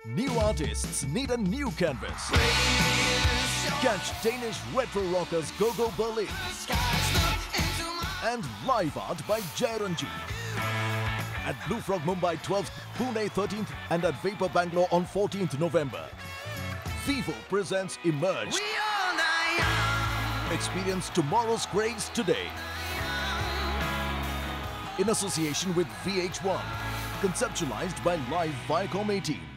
New artists need a new canvas. Catch Danish retro rockers Gogo Berlin and live art by Jai Ranjit at Blue Frog Mumbai 12th, Pune 13th and at Vapor Bangalore on 14th November. Vivo presents Emerge. Experience tomorrow's craze today. In association with VH1. Conceptualized by Live Viacom 18.